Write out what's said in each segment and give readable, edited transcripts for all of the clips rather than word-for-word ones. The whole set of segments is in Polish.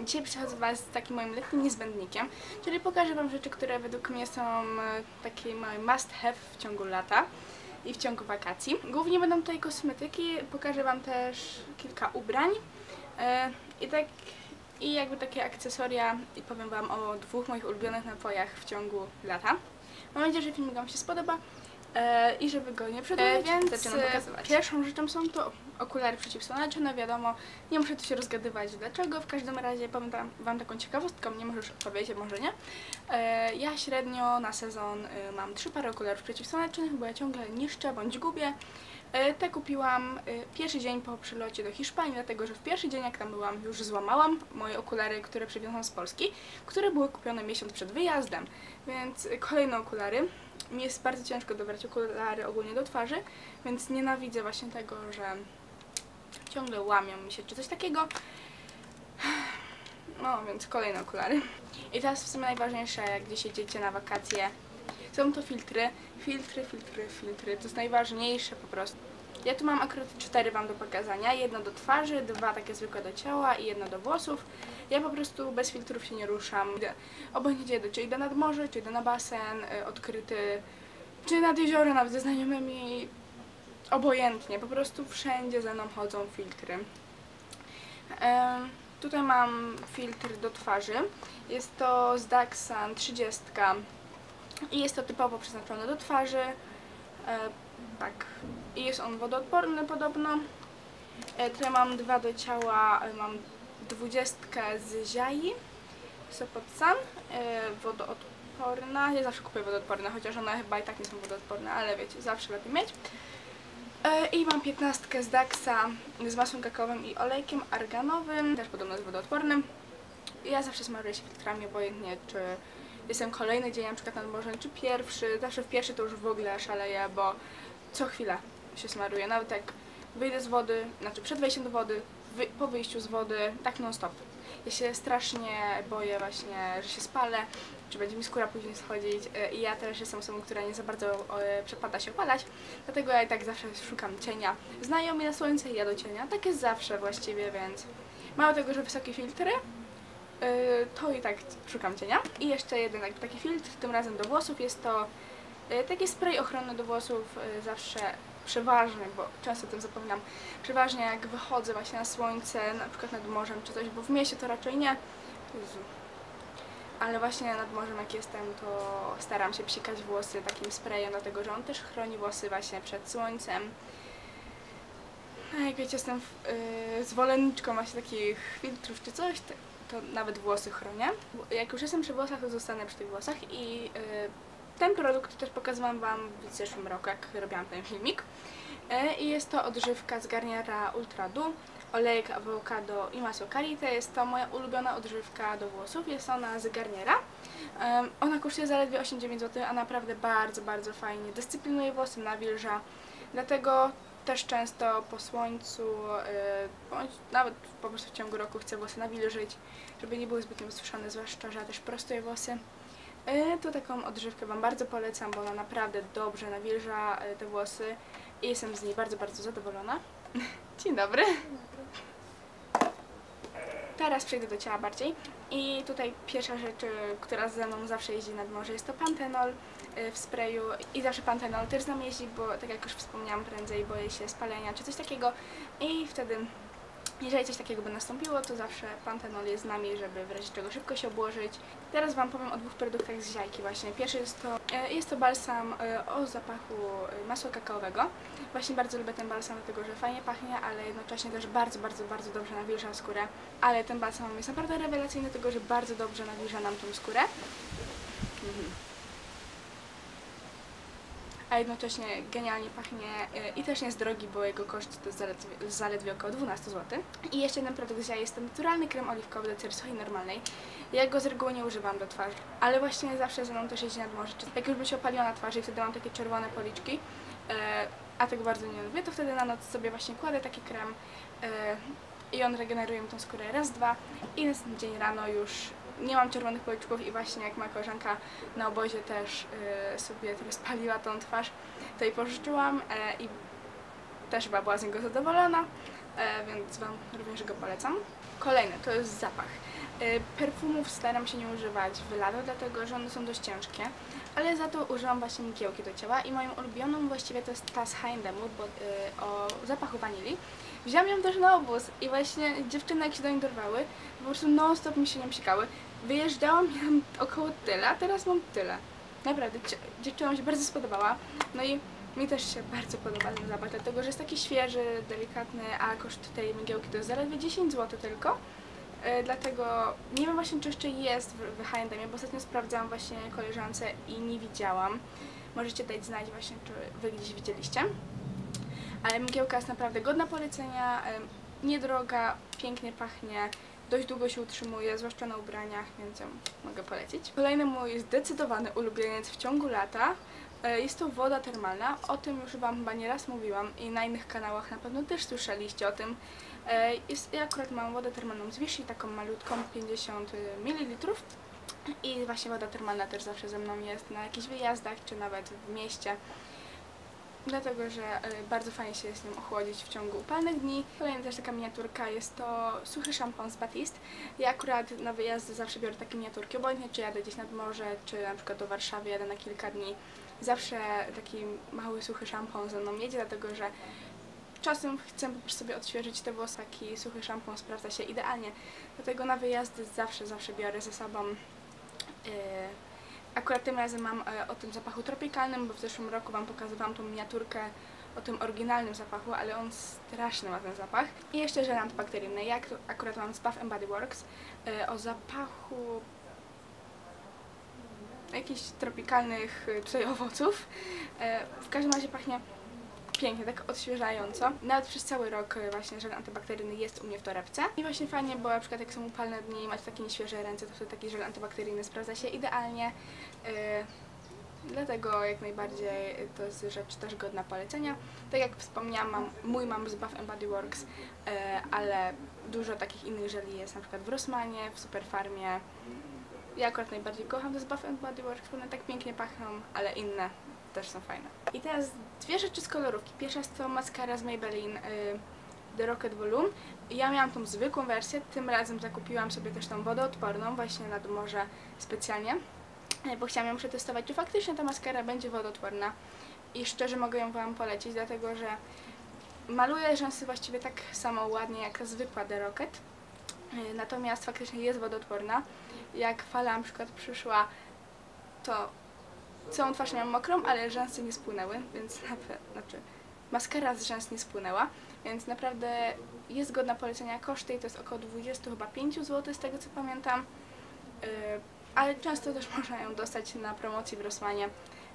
Dzisiaj przychodzę do Was z takim moim letnim niezbędnikiem, czyli pokażę Wam rzeczy, które według mnie są takie małe must have w ciągu lata i w ciągu wakacji. Głównie będą tutaj kosmetyki, pokażę Wam też kilka ubrań i jakby takie akcesoria i powiem Wam o dwóch moich ulubionych napojach w ciągu lata. Mam nadzieję, że film Wam się spodoba i żeby go nie przedłużać, więc zaczynam pokazywać. Pierwszą rzeczą są to okulary przeciwsłoneczne, wiadomo, nie muszę tu się rozgadywać dlaczego, w każdym razie powiem Wam taką ciekawostkę, nie może już odpowiedzieć, może nie. Ja średnio na sezon mam 3 pary okularów przeciwsłonecznych, bo ja ciągle niszczę bądź gubię. Te kupiłam pierwszy dzień po przylocie do Hiszpanii, dlatego że w pierwszy dzień jak tam byłam już złamałam moje okulary, które przywiozłam z Polski, które były kupione miesiąc przed wyjazdem, więc kolejne okulary. Mi jest bardzo ciężko dobrać okulary ogólnie do twarzy, więc nienawidzę właśnie tego, że ciągle łamią mi się czy coś takiego. No więc kolejne okulary. I teraz w sumie najważniejsze, jak gdzieś jedziecie na wakacje, są to filtry. Filtry. To jest najważniejsze po prostu. Ja tu mam akurat 4 Wam do pokazania. Jedno do twarzy, 2 takie zwykłe do ciała i jedno do włosów. Ja po prostu bez filtrów się nie ruszam. Obojętnie gdzie jedę, czy idę nad morze, czy idę na basen odkryty, czy nad jezioro nawet ze znajomymi. Obojętnie, po prostu wszędzie ze mną chodzą filtry. Tutaj mam filtr do twarzy. Jest to z Daxan 30 i jest to typowo przeznaczone do twarzy. Tak. I jest on wodoodporny podobno. Tutaj mam 2 do ciała, mam 20 z Ziai, Sopotsan, wodoodporna. Ja zawsze kupuję wodoodporne, chociaż one chyba i tak nie są wodoodporne, ale wiecie, zawsze lepiej mieć. I mam 15 z Daxa z masłem kakaowym i olejkiem arganowym, też podobno jest wodoodpornym. Ja zawsze smaruję się filtrami, obojętnie czy jestem kolejny dzień na przykład nad morzem, czy pierwszy. Zawsze w pierwszy to już w ogóle szaleję, bo co chwilę się smaruję, nawet jak wyjdę z wody, znaczy przed wejściem do wody, po wyjściu z wody, tak non stop. Ja się strasznie boję właśnie, że się spalę, czy będzie mi skóra później schodzić i ja też jestem osobą, która nie za bardzo przepada się opalać, dlatego ja i tak zawsze szukam cienia. Znajomi na słońce i ja do cienia, tak jest zawsze właściwie, więc mało tego, że wysokie filtry, to i tak szukam cienia. I jeszcze jeden jakby taki filtr, tym razem do włosów, jest to taki spray ochronny do włosów, zawsze przeważnie, bo często o tym zapominam, przeważnie jak wychodzę właśnie na słońce, na przykład nad morzem czy coś, bo w mieście to raczej nie, Jezu. Ale właśnie nad morzem jak jestem, to staram się psikać włosy takim sprayem, dlatego że on też chroni włosy właśnie przed słońcem. A jak wiecie, jestem zwolenniczką właśnie takich filtrów czy coś, to nawet włosy chronię. Jak już jestem przy włosach, to zostanę przy tych włosach i ten produkt też pokazywałam Wam w zeszłym roku, jak robiłam ten filmik. I jest to odżywka z Garniera Ultra Dew, olejek awokado i masło karité. Jest to moja ulubiona odżywka do włosów. Jest ona z Garniera. Ona kosztuje zaledwie 8-9 zł, a naprawdę bardzo fajnie dyscyplinuje włosy, nawilża. Dlatego też często po słońcu, bądź nawet po prostu w ciągu roku chcę włosy nawilżyć, żeby nie były zbytnio wysuszone, zwłaszcza, że ja też prostuję włosy. To taką odżywkę Wam bardzo polecam, bo ona naprawdę dobrze nawilża te włosy i jestem z niej bardzo zadowolona. Dzień dobry. Teraz przejdę do ciała bardziej i tutaj pierwsza rzecz, która ze mną zawsze jeździ nad morze, jest to pantenol w sprayu i zawsze pantenol też z nami jeździ, bo tak jak już wspomniałam prędzej, boję się spalenia czy coś takiego i wtedy jeżeli coś takiego by nastąpiło, to zawsze pantenol jest z nami, żeby w razie czego szybko się obłożyć. Teraz Wam powiem o 2 produktach z Ziajki właśnie. Pierwszy jest to balsam o zapachu masła kakaowego. Właśnie bardzo lubię ten balsam, dlatego że fajnie pachnie, ale jednocześnie też bardzo dobrze nawilża skórę. Ale ten balsam jest naprawdę rewelacyjny, dlatego że bardzo dobrze nawilża nam tą skórę. A jednocześnie genialnie pachnie i też nie jest drogi, bo jego koszt to jest zaledwie około 12 zł. I jeszcze jeden produkt z Ziai jest to naturalny krem oliwkowy do cery suchej normalnej. Ja go z reguły nie używam do twarzy, ale właśnie zawsze ze mną też jeździ nad morze. Jak już by się opaliła na twarzy i wtedy mam takie czerwone policzki, a tego bardzo nie lubię, to wtedy na noc sobie właśnie kładę taki krem i on regeneruje mi tą skórę raz, 2 i następny dzień rano już nie mam czerwonych policzków i właśnie jak moja koleżanka na obozie też sobie spaliła tą twarz, to jej pożyczyłam i też chyba była z niego zadowolona, więc Wam również go polecam. Kolejny to jest zapach. Perfumów staram się nie używać w lato, dlatego że one są dość ciężkie, ale za to używam właśnie mgiełki do ciała i moją ulubioną właściwie to jest ta z H&M o zapachu wanilii. Wziąłam ją też na obóz i właśnie dziewczyny jak się do niej dorwały, po prostu non stop mi się nią psikały. Wyjeżdżałam, miałam około tyle, a teraz mam tyle. Naprawdę, dziewczynom się bardzo spodobała, no i mi też się bardzo podoba ten zapach, dlatego że jest taki świeży, delikatny, a koszt tej mgiełki to jest zaledwie 10 zł tylko. Dlatego nie wiem właśnie, czy jeszcze jest w H&M, bo ostatnio sprawdzałam właśnie koleżance i nie widziałam. Możecie dać znać właśnie, czy wy gdzieś widzieliście. Ale mgiełka jest naprawdę godna polecenia, niedroga, pięknie pachnie, dość długo się utrzymuje, zwłaszcza na ubraniach, więc ją mogę polecić. Kolejny mój zdecydowany ulubieniec w ciągu lata jest to woda termalna. O tym już Wam chyba nieraz mówiłam i na innych kanałach na pewno też słyszeliście o tym. Ja akurat mam wodę termalną z Vichy, taką malutką, 50 ml. I właśnie woda termalna też zawsze ze mną jest na jakichś wyjazdach, czy nawet w mieście. Dlatego, że bardzo fajnie się z nią ochłodzić w ciągu upalnych dni. Kolejna też taka miniaturka jest to suchy szampon z Batiste. Ja akurat na wyjazdy zawsze biorę takie miniaturki, obojętnie czy jadę gdzieś nad morze, czy na przykład do Warszawy jadę na kilka dni. Zawsze taki mały suchy szampon ze mną jedzie, dlatego że czasem chcę po prostu sobie odświeżyć te włosy. Taki suchy szampon sprawdza się idealnie. Dlatego na wyjazdy zawsze biorę ze sobą. Akurat tym razem mam o tym zapachu tropikalnym, bo w zeszłym roku Wam pokazywałam tą miniaturkę o tym oryginalnym zapachu, ale on straszny ma ten zapach. I jeszcze żel antybakteryjny. Ja akurat mam z Bath Body Works o zapachu jakichś tropikalnych tutaj owoców. W każdym razie pachnie pięknie, tak odświeżająco. Nawet przez cały rok właśnie żel antybakteryjny jest u mnie w torebce. I właśnie fajnie, bo na przykład jak są upalne dni i macie takie nieświeże ręce, to wtedy taki żel antybakteryjny sprawdza się idealnie. Dlatego jak najbardziej to jest rzecz też godna polecenia. Tak jak wspomniałam, mam z Bath Body Works, ale dużo takich innych żeli jest na przykład w Rossmanie, w Superfarmie. Ja akurat najbardziej kocham te z Bath Body Works, bo one tak pięknie pachną, ale inne też są fajne. I teraz dwie rzeczy z kolorówki. Pierwsza jest to maskara z Maybelline The Rocket Volume. Ja miałam tą zwykłą wersję, tym razem zakupiłam sobie też tą wodoodporną właśnie nad morze specjalnie, bo chciałam ją przetestować, czy faktycznie ta maskara będzie wodoodporna. I szczerze mogę ją Wam polecić, dlatego że maluje rzęsy właściwie tak samo ładnie jak ta zwykła The Rocket. Natomiast faktycznie jest wodoodporna. Jak fala na przykład przyszła, to całą twarz miałam mokrą, ale rzęsy nie spłynęły, więc maskara z rzęs nie spłynęła, więc naprawdę jest godna polecenia. Koszty to jest około 25 zł z tego co pamiętam, ale często też można ją dostać na promocji w Rossmanie,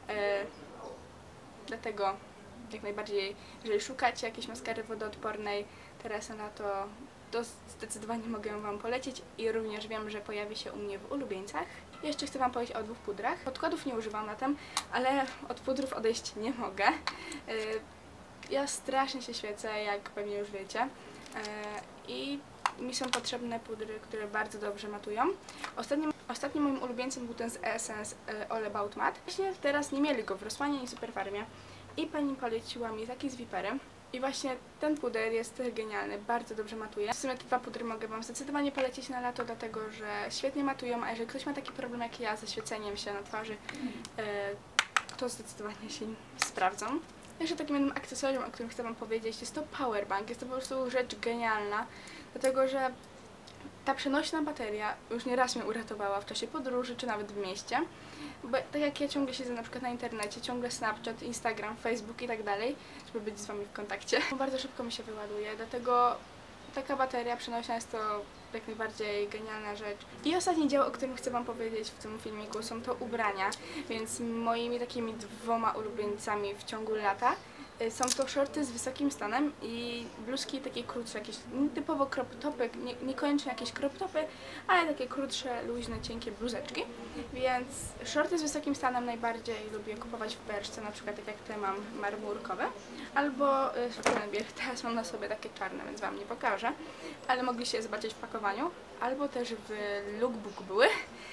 dlatego jak najbardziej, jeżeli szukacie jakiejś maskary wodoodpornej teraz na lato, to zdecydowanie mogę ją Wam polecić i również wiem, że pojawi się u mnie w ulubieńcach. Jeszcze chcę Wam powiedzieć o dwóch pudrach. Podkładów nie używam latem, ale od pudrów odejść nie mogę. Ja strasznie się świecę, jak pewnie już wiecie. I mi są potrzebne pudry, które bardzo dobrze matują. Ostatnim moim ulubieńcem był ten z Essence All About Matte. Właśnie teraz nie mieli go w Rossmanie ani Superfarmie. I pani poleciła mi taki z Viperem. I właśnie ten puder jest genialny, bardzo dobrze matuje. W sumie te dwa pudry mogę Wam zdecydowanie polecić na lato, dlatego że świetnie matują, a jeżeli ktoś ma taki problem jak ja ze świeceniem się na twarzy, to zdecydowanie się sprawdzą. Jeszcze takim jednym akcesorium, o którym chcę Wam powiedzieć, jest to powerbank. Jest to po prostu rzecz genialna, dlatego że ta przenośna bateria już nieraz mnie uratowała w czasie podróży, czy nawet w mieście. Bo tak jak ja ciągle siedzę na przykład na internecie, ciągle Snapchat, Instagram, Facebook i tak dalej, żeby być z Wami w kontakcie, bardzo szybko mi się wyładuje, dlatego taka bateria przenośna jest to jak najbardziej genialna rzecz. I ostatni dział, o którym chcę Wam powiedzieć w tym filmiku, są to ubrania, więc moimi takimi dwoma ulubieńcami w ciągu lata są to shorty z wysokim stanem i bluzki takie krótsze, jakieś typowo crop topy, niekoniecznie jakieś crop topy, ale takie krótsze, luźne, cienkie bluzeczki. Więc shorty z wysokim stanem najbardziej lubię kupować w Bershce, na przykład tak jak te mam marmurkowe, albo w Pull&Bear. Teraz mam na sobie takie czarne, więc Wam nie pokażę, ale mogliście je zobaczyć w pakowaniu, albo też w lookbook były.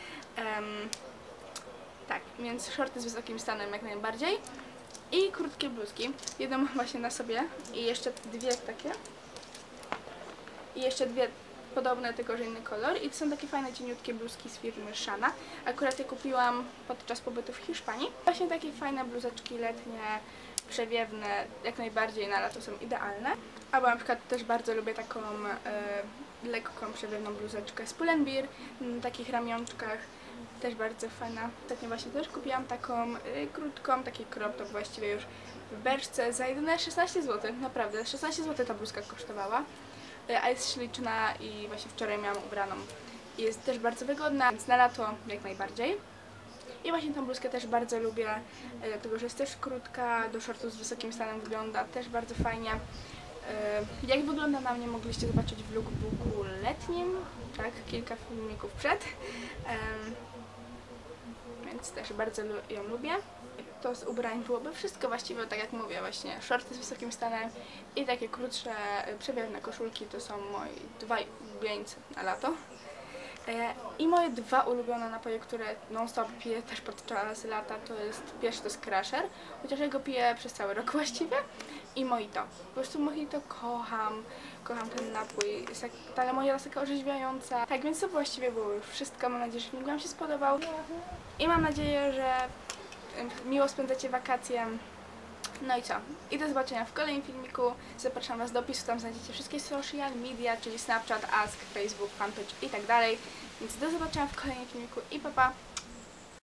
Tak, więc shorty z wysokim stanem jak najbardziej. I krótkie bluzki. Jedną mam właśnie na sobie i jeszcze dwie takie. I jeszcze dwie podobne, tylko że inny kolor i to są takie fajne, cieniutkie bluzki z firmy Shana. Akurat je kupiłam podczas pobytu w Hiszpanii. Właśnie takie fajne bluzeczki letnie, przewiewne, jak najbardziej na lato są idealne. Albo na przykład też bardzo lubię taką lekką, przewiewną bluzeczkę z Pull&Bear, w takich ramionczkach. Też bardzo fajna. Ostatnio właśnie też kupiłam taką krótką, taki crop top właściwie już w Berszce za jedyne 16 zł. Naprawdę, 16 zł ta bluzka kosztowała. A jest śliczna i właśnie wczoraj miałam ubraną. I jest też bardzo wygodna, więc na lato jak najbardziej. I właśnie tą bluzkę też bardzo lubię, dlatego że jest też krótka, do shortu z wysokim stanem wygląda też bardzo fajnie. Jak wygląda na mnie mogliście zobaczyć w lookbooku letnim, tak, kilka filmików przed. Więc też bardzo ją lubię. To z ubrań byłoby wszystko właściwie, tak jak mówię, właśnie shorty z wysokim stanem i takie krótsze, przewiewne koszulki to są moi dwa ulubieńcy na lato. I moje dwa ulubione napoje, które non-stop piję też podczas lata, to jest pierwszy to jest Crusher, chociaż ja go piję przez cały rok właściwie, i Mojito. Po prostu Mojito kocham ten napój, jest ta lemonada jest taka orzeźwiająca. Tak, więc to właściwie było już wszystko, mam nadzieję, że film Wam się spodobał i mam nadzieję, że miło spędzacie wakacje. No i co? I do zobaczenia w kolejnym filmiku. Zapraszam Was do opisu, tam znajdziecie wszystkie social media, czyli Snapchat, Ask, Facebook, fanpage i tak dalej. Więc do zobaczenia w kolejnym filmiku i pa pa!